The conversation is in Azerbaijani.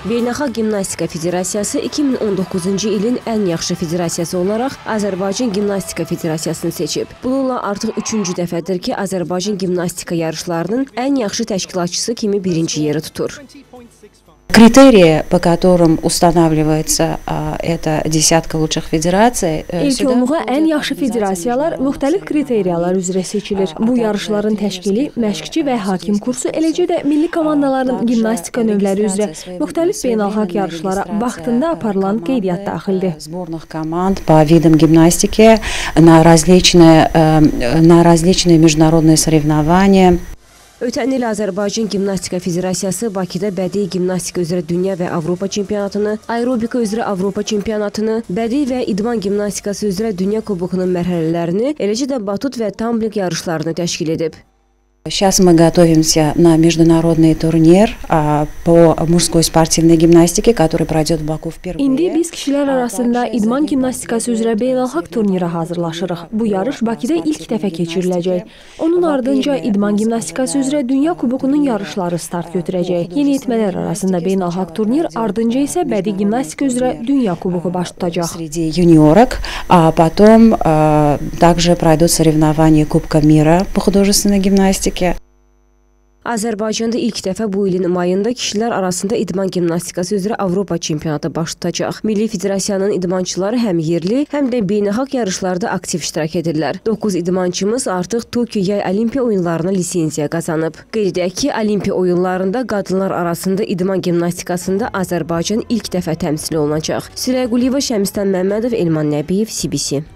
Beynəlxalq Gimnastika Federasiyası 2019-cu ilin ən yaxşı federasiyası olaraq Azərbaycan Gimnastika Federasiyasını seçib. Bununla artıq 3-cü dəfədir ki, Azərbaycan gimnastika yarışlarının ən yaxşı təşkilatçısı kimi birinci yeri tutur. Критерии, по которым устанавливается эта десятка лучших federasiya. İlk ən yaxşı federasiyalar müxtəlif kriteriyalar üzrə seçilir. Bu yarışların təşkili, məşqçi və hakim kursu, eləcə də milli komandaların gimnastika növləri üzrə müxtəlif beynəlxalq yarışlara vaxtında aparılan qeydiyyat daxildir. Сборных команд по видам гимнастики на различные международные соревнования. Ötən il Azərbaycan Gimnastika Federasiyası Bakıda bədii gimnastika üzrə dünya və Avropa çempionatını, aerobika üzrə Avropa çempionatını, bədii və idman gimnastikası üzrə dünya kubokunun mərhələlərini, eləcə də batut və tumbling yarışlarını təşkil edib. Сейчас мы готовимся на международный турнир по мужской спортивной гимнастике, который пройдет в Баку впервые. İndi biz kişilər arasında idman gimnastikası üzrə beynəlxalq turnirə hazırlaşırıq. Bu yarış Bakıda ilk dəfə keçiriləcək. Onun ardınca idman gimnastikası üzrə dünya kubokunun yarışları start götürəcək. Yeniyetmələr arasında beynəlxalq turnir, ardınca isə bədii gimnastika üzrə dünya kuboku baş tutacaq. Среди юниорок, а потом также пройдут соревнования Кубка мира по художественной гимнастике. Azərbaycanda ilk dəfə bu ilin mayında kişilər arasında idman gimnastikası üzrə Avropa çempionatı baş tutacaq. Milli Federasiyanın idmançıları həm yerli, həm də beynəlxalq yarışlarda aktiv iştirak edirlər. 9 idmançımız artıq Tokyo Yay Olimpiya oyunlarına lisenziya qazanıb. Qeyd edək ki, Olimpiya oyunlarında qadınlar arasında idman gimnastikasında Azərbaycan ilk dəfə təmsil olunacaq. Süreyya Quliyeva, Şəmistan Məmmədov, Elman Nəbiyev, CBC.